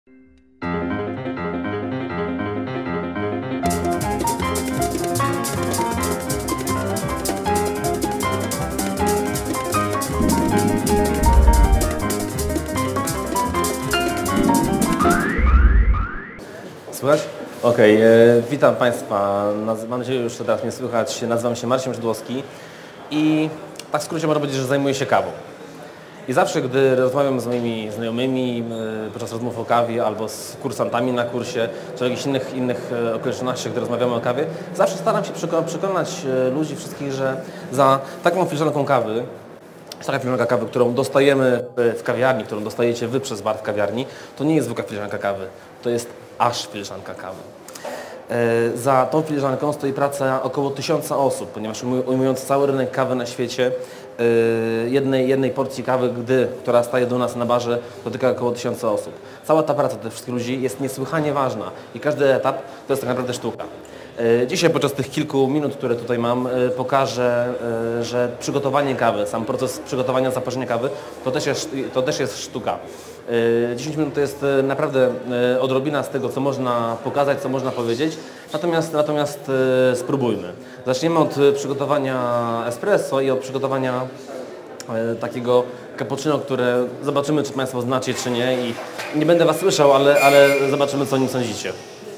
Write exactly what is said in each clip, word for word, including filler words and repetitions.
Słychać? Okej, okay, witam Państwa. Mam nadzieję, że już teraz mnie słychać. Nazywam się Marcin Szydłowski i tak w skrócie można powiedzieć, że zajmuję się kawą. I zawsze, gdy rozmawiam z moimi znajomymi podczas rozmów o kawie albo z kursantami na kursie, czy jakichś innych, innych okolicznościach, gdy rozmawiamy o kawie, zawsze staram się przekonać ludzi wszystkich, że za taką filiżanką kawy, taka filiżanka kawy, którą dostajemy w kawiarni, którą dostajecie Wy przez bar w kawiarni, to nie jest zwykła filiżanka kawy, to jest aż filiżanka kawy. E, za tą filiżanką stoi praca około tysiąca osób, ponieważ ujmując cały rynek kawy na świecie, e, jednej, jednej porcji kawy, gdy, która staje do nas na barze, dotyka około tysiąca osób. Cała ta praca tych wszystkich ludzi jest niesłychanie ważna i każdy etap to jest tak naprawdę sztuka. E, dzisiaj podczas tych kilku minut, które tutaj mam, e, pokażę, e, że przygotowanie kawy, sam proces przygotowania, zaparzenia kawy, to też jest, to też jest sztuka. dziesięć minut to jest naprawdę odrobina z tego, co można pokazać, co można powiedzieć, natomiast, natomiast spróbujmy. Zaczniemy od przygotowania espresso i od przygotowania takiego cappuccino, które zobaczymy, czy Państwo znacie, czy nie, i nie będę Was słyszał, ale, ale zobaczymy, co o nim sądzicie.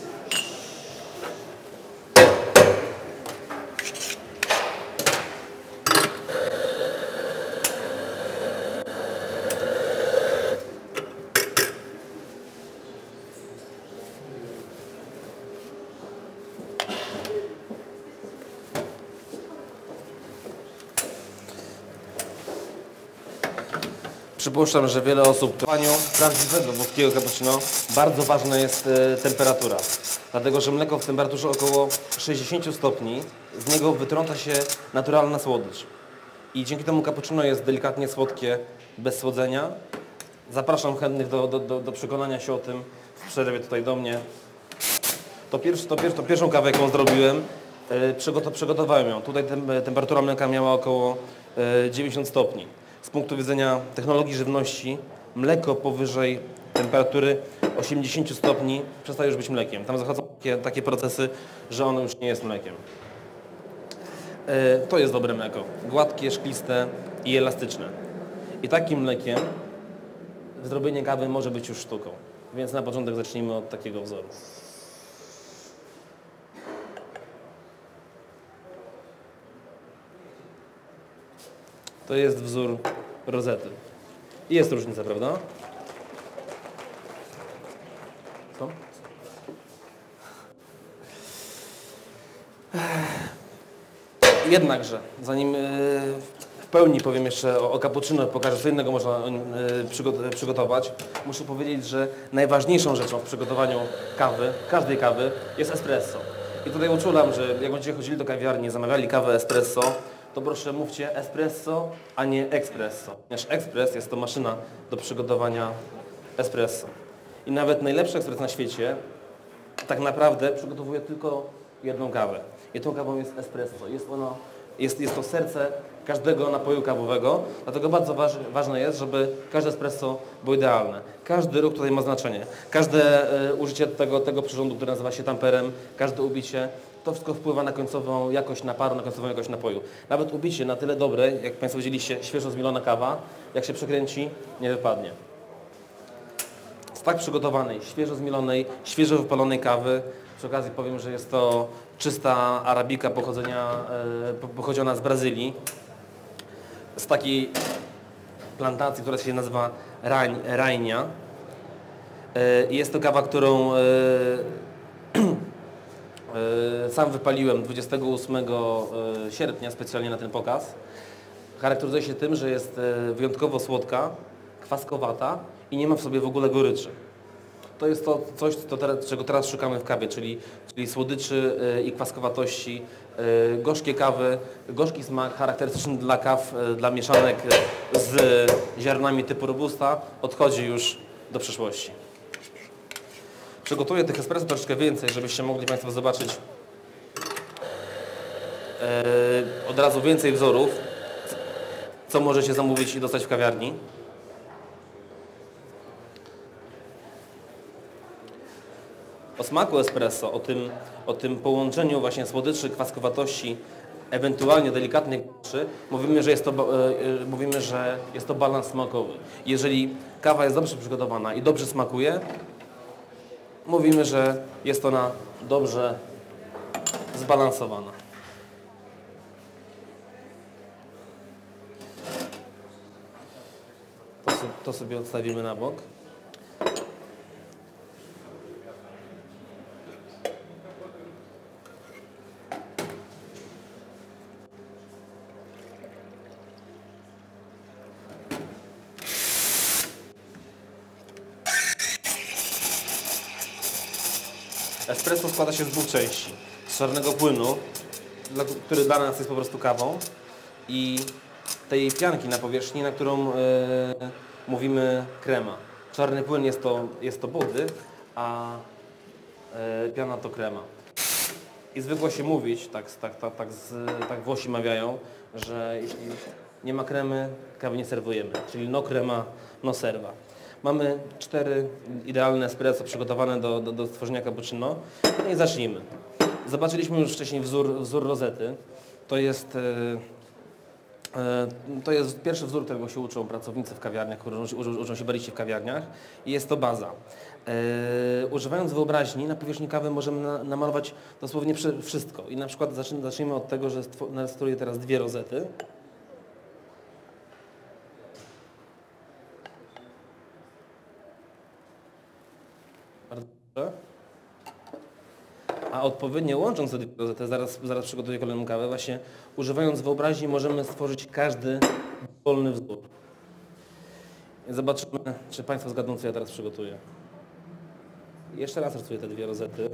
Przypuszczam, że wiele osób w paniu prawdziwego włoskiego cappuccino bardzo ważna jest e, temperatura. Dlatego, że mleko w temperaturze około sześćdziesięciu stopni, z niego wytrąca się naturalna słodycz. I dzięki temu cappuccino jest delikatnie słodkie, bez słodzenia. Zapraszam chętnych do, do, do, do przekonania się o tym w przerwie tutaj do mnie. To, pierwszy, to, pier, to pierwszą kawę, jaką zrobiłem, e, przygot, przygotowałem ją. Tutaj tem, temperatura mleka miała około e, dziewięćdziesiąt stopni. Z punktu widzenia technologii żywności, mleko powyżej temperatury osiemdziesięciu stopni przestaje już być mlekiem. Tam zachodzą takie, takie procesy, że ono już nie jest mlekiem. E, to jest dobre mleko. Gładkie, szkliste i elastyczne. I takim mlekiem zrobienie kawy może być już sztuką. Więc na początek zacznijmy od takiego wzoru. To jest wzór rozety. I jest różnica, prawda? Co? Jednakże, zanim w pełni powiem jeszcze o, o cappuccino, pokażę, co innego można przygotować, muszę powiedzieć, że najważniejszą rzeczą w przygotowaniu kawy, każdej kawy, jest espresso. I tutaj uczulam, że jak będziecie chodzili do kawiarni, zamawiali kawę espresso, to proszę mówcie espresso, a nie espresso. Ponieważ ekspres jest to maszyna do przygotowania espresso. I nawet najlepszy ekspres na świecie tak naprawdę przygotowuje tylko jedną kawę. I tą kawą jest espresso. Jest, ono, jest, jest to serce każdego napoju kawowego, dlatego bardzo waż, ważne jest, żeby każde espresso było idealne. Każdy ruch tutaj ma znaczenie. Każde e, użycie tego, tego przyrządu, który nazywa się tamperem, każde ubicie, to wszystko wpływa na końcową jakość naparu, na końcową jakość napoju. Nawet ubicie na tyle dobre, jak Państwo widzieliście, świeżo zmielona kawa, jak się przekręci, nie wypadnie. Z tak przygotowanej, świeżo zmielonej, świeżo wypalonej kawy, przy okazji powiem, że jest to czysta arabika pochodzenia, e, pochodzona z Brazylii, z takiej plantacji, która się nazywa Rań, Rajnia. E, jest to kawa, którą e, sam wypaliłem dwudziestego ósmego sierpnia specjalnie na ten pokaz. Charakteryzuje się tym, że jest wyjątkowo słodka, kwaskowata i nie ma w sobie w ogóle goryczy. To jest to coś, to teraz, czego teraz szukamy w kawie, czyli, czyli słodyczy i kwaskowatości, gorzkie kawy, gorzki smak charakterystyczny dla kaw, dla mieszanek z ziarnami typu robusta odchodzi już do przyszłości. Przygotuję tych espresso troszeczkę więcej, żebyście mogli Państwo zobaczyć yy, od razu więcej wzorów, co możecie zamówić i dostać w kawiarni. o smaku espresso, o tym, o tym połączeniu właśnie słodyczy, kwaskowatości, ewentualnie delikatnych gorszy, mówimy, że jest to, e, mówimy, że jest to balans smakowy. Jeżeli kawa jest dobrze przygotowana i dobrze smakuje, mówimy, że jest ona dobrze zbalansowana. To, so, to sobie odstawimy na bok. Espresso składa się z dwóch części. Z czarnego płynu, który dla nas jest po prostu kawą, i tej pianki na powierzchni, na którą e, mówimy krema. Czarny płyn jest to, jest to body, a e, piana to krema. I zwykło się mówić, tak, tak, tak, tak, z, tak Włosi mawiają, że jeśli nie ma kremy, kawy nie serwujemy. Czyli no krema, no serwa. Mamy cztery idealne espresso przygotowane do, do, do stworzenia cappuccino. No i zacznijmy. Zobaczyliśmy już wcześniej wzór, wzór rozety. To jest, e, e, to jest pierwszy wzór, którego się uczą pracownicy w kawiarniach, którzy uczą, uczą się bariści w kawiarniach. I jest to baza. E, używając wyobraźni, na powierzchni kawy możemy na, namalować dosłownie wszystko. I na przykład zacznijmy, zacznijmy od tego, że narysuję teraz dwie rozety. A odpowiednio łącząc te dwie rozety, zaraz, zaraz przygotuję kolejną kawę, właśnie używając wyobraźni możemy stworzyć każdy wolny wzór. Zobaczymy, czy Państwo zgadną, co ja teraz przygotuję. Jeszcze raz rysuję te dwie rozety.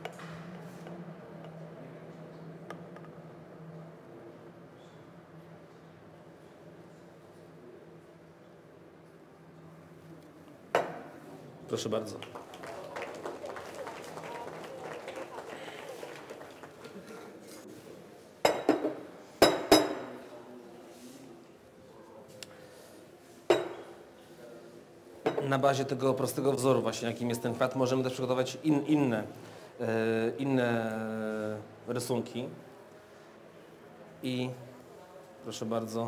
Proszę bardzo. Na bazie tego prostego wzoru właśnie, jakim jest ten kwiat, możemy też przygotować in, inne, e, inne rysunki. I proszę bardzo.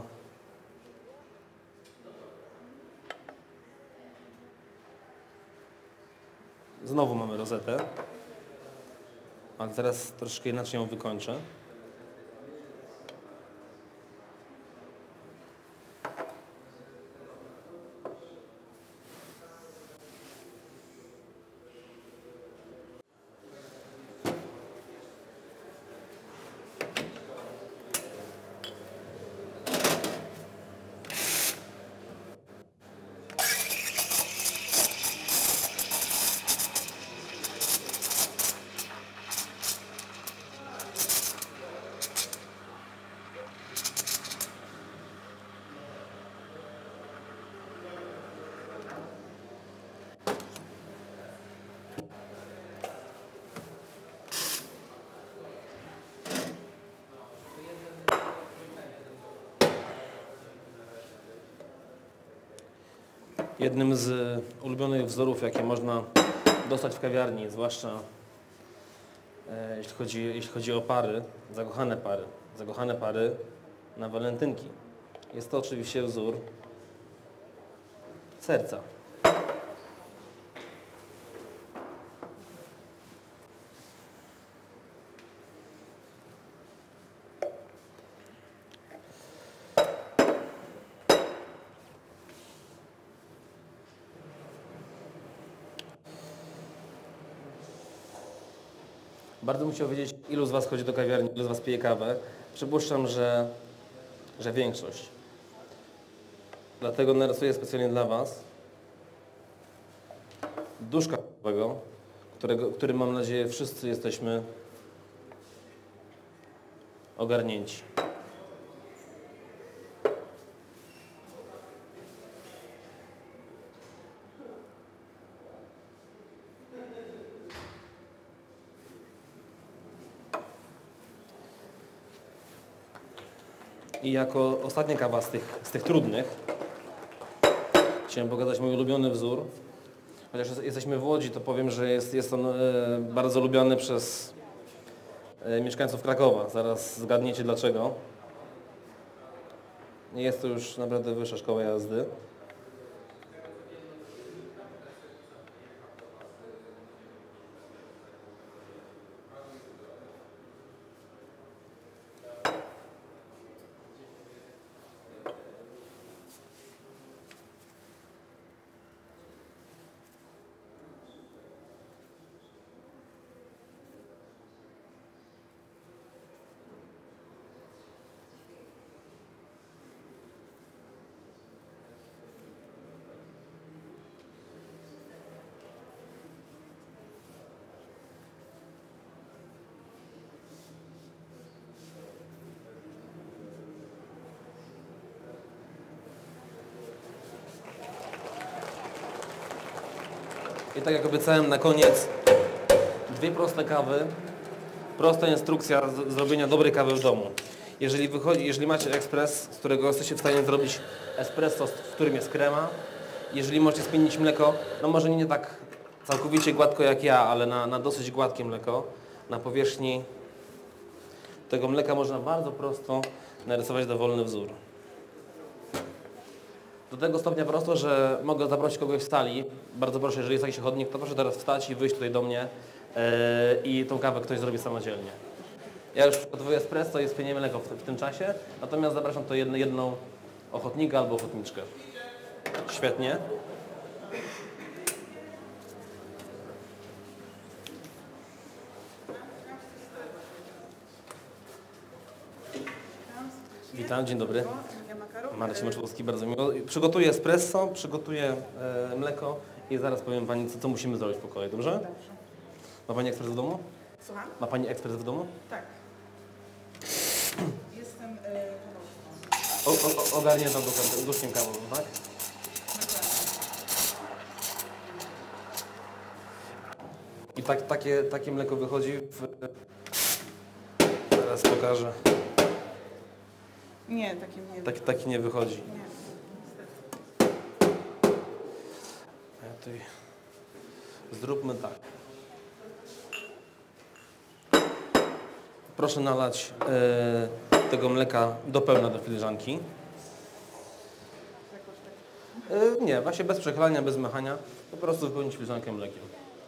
Znowu mamy rozetę, ale teraz troszkę inaczej ją wykończę. Jednym z ulubionych wzorów, jakie można dostać w kawiarni, zwłaszcza e, jeśli chodzi, jeśli chodzi o pary, zakochane pary, zakochane pary na walentynki. Jest to oczywiście wzór serca. Bardzo bym chciał wiedzieć, ilu z Was chodzi do kawiarni, ilu z Was pije kawę. Przypuszczam, że, że większość. Dlatego narysuję specjalnie dla Was duszka kawowego, którego, którym mam nadzieję wszyscy jesteśmy ogarnięci. I jako ostatnia kawa z tych, z tych trudnych chciałem pokazać mój ulubiony wzór. chociaż jesteśmy w Łodzi, to powiem, że jest, jest on e, bardzo lubiany przez e, mieszkańców Krakowa. Zaraz zgadniecie dlaczego. Nie jest to już naprawdę wyższa szkoła jazdy. I tak jak obiecałem na koniec, dwie proste kawy, prosta instrukcja z zrobienia dobrej kawy w domu. Jeżeli, wychodzi, jeżeli macie ekspres, z którego jesteście w stanie zrobić espresso, w którym jest krema, jeżeli możecie spienić mleko, no może nie tak całkowicie gładko jak ja, ale na, na dosyć gładkie mleko, na powierzchni tego mleka można bardzo prosto narysować dowolny wzór. Do tego stopnia prosto, że mogę zaprosić kogoś z sali. Bardzo proszę, jeżeli jest jakiś chodnik, to proszę teraz wstać i wyjść tutaj do mnie yy, i tą kawę ktoś zrobi samodzielnie. Ja już przygotowuję espresso i spienię mleko w, w tym czasie, natomiast zapraszam to jedną, jedną ochotnika albo ochotniczkę. Świetnie. Witam, dzień dobry. Marcin Maczkowski, bardzo miło. Przygotuję espresso, przygotuję e, mleko i zaraz powiem Pani, co, co musimy zrobić w pokoju, dobrze? Dobrze. Ma Pani ekspres w domu? Słucham? Ma Pani ekspres w domu? Tak. Jestem y, o, o, Ogarnięta duszkiem kawowym, tak? I tak, takie, takie mleko wychodzi w... Teraz pokażę. Nie, takim nie. Taki, taki nie wychodzi. Nie, niestety. Ja tutaj... Zróbmy tak. Proszę nalać e, tego mleka do pełna do filiżanki. E, nie, właśnie bez przechylania, bez machania. Po prostu wypełnić filiżankę mlekiem.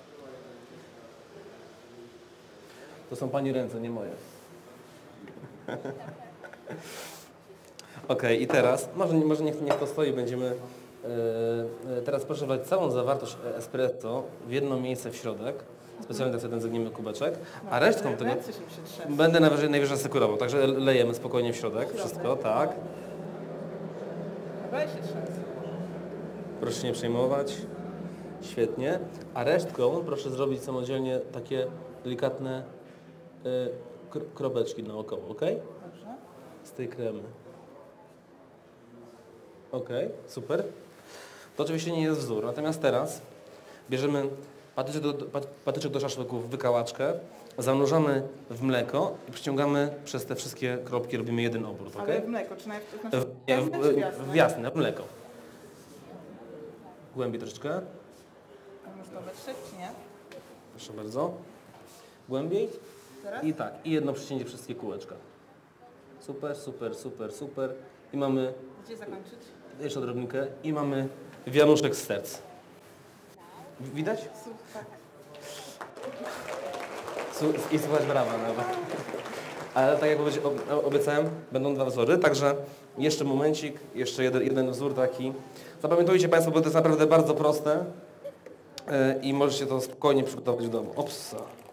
To są Pani ręce, nie moje. Ok, i teraz, może, może niech, niech to stoi, będziemy e, teraz proszę wlać całą zawartość espresso w jedno miejsce w środek. Specjalnie tak sobie ten zagniemy kubeczek, a resztką tego będę najwyżej, najwyżej asekurował, także lejemy spokojnie w środek, wszystko, tak. Proszę się nie przejmować, świetnie, a resztką proszę zrobić samodzielnie takie delikatne y, kropeczki naokoło, ok? Dobrze. Z tej kremy. Ok, super. To oczywiście nie jest wzór, natomiast teraz bierzemy patyczek do, patyczek do szaszłyków, wykałaczkę, zanurzamy w mleko i przyciągamy przez te wszystkie kropki, robimy jeden obrót, ok? Ale w mleko, czy najpierw znaczy w, nie, w, w, w jasne, w mleko. Głębiej troszeczkę. A można to wytrzeć, czy nie? Proszę bardzo. Głębiej. Teraz? I tak, i jedno przycięcie wszystkie kółeczka. Super, super, super, super. I mamy, Gdzie zakończyć? jeszcze odrobinkę, i mamy wianuszek z serc. Widać? Super. I słuchać brawa nawet. Ale tak jak obiecałem, będą dwa wzory, także jeszcze momencik, jeszcze jeden, jeden wzór taki. Zapamiętajcie Państwo, bo to jest naprawdę bardzo proste yy, i możecie to spokojnie przygotować w domu. Ops.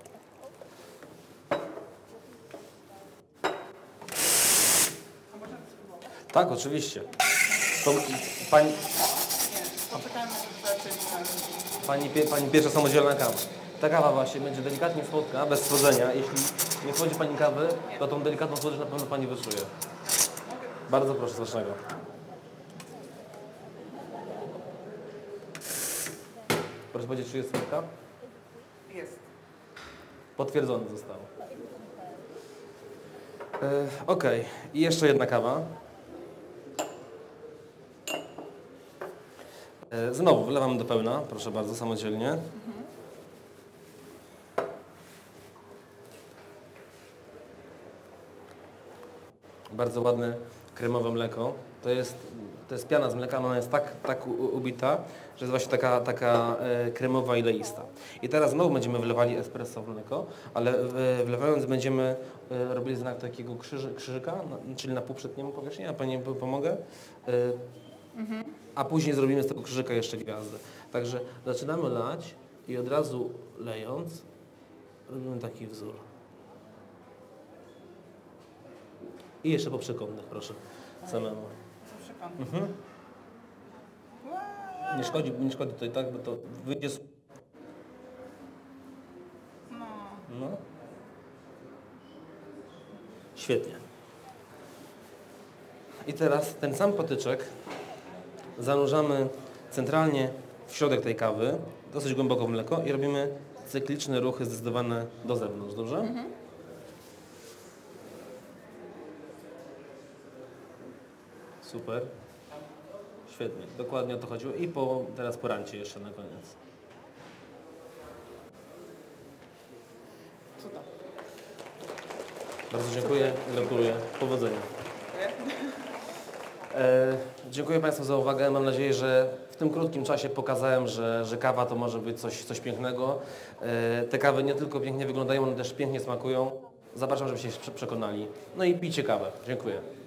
A można spróbować? Tak, oczywiście. To pani, Nie, poczekajmy, że zaczęli pani, pani pierwsza samodzielna kawa. Ta kawa właśnie będzie delikatnie słodka, bez słodzenia. Jeśli nie słodzi Pani kawy, to tą delikatną słodycz na pewno Pani wyczuje. Bardzo proszę, smacznego. Proszę powiedzieć, czy jest słodka? Jest. Potwierdzone zostało. E, ok, i jeszcze jedna kawa. E, Znowu wlewam do pełna, proszę bardzo, samodzielnie. Mhm. Bardzo ładne kremowe mleko. To jest, to jest piana z mleka, ona jest tak, tak u- ubita, że jest właśnie taka, taka e, kremowa i leista. I teraz znowu będziemy wlewali espresso w mleko, ale e, wlewając będziemy e, robili znak takiego krzyży, krzyżyka, na, czyli na półprzedniemu powierzchni, ja Pani po- pomogę. E, A później zrobimy z tego krzyżyka jeszcze gwiazdę. Także zaczynamy lać i od razu lejąc robimy taki wzór. I jeszcze po przekątnych, proszę, samemu. Co przykład. Mhm. Nie szkodzi, nie szkodzi tutaj tak, bo to wyjdzie z... No. No. Świetnie. I teraz ten sam patyczek zanurzamy centralnie w środek tej kawy, dosyć głęboko w mleko i robimy cykliczne ruchy zdecydowane do zewnątrz, dobrze? Mhm. Super. Świetnie, dokładnie o to chodziło. I po, teraz po rancie jeszcze na koniec. Cuda. Bardzo dziękuję, gratuluję. Powodzenia. E, dziękuję Państwu za uwagę. Mam nadzieję, że w tym krótkim czasie pokazałem, że, że kawa to może być coś, coś pięknego. E, te kawy nie tylko pięknie wyglądają, one też pięknie smakują. Zapraszam, żebyście się przekonali. No i pijcie kawę. Dziękuję.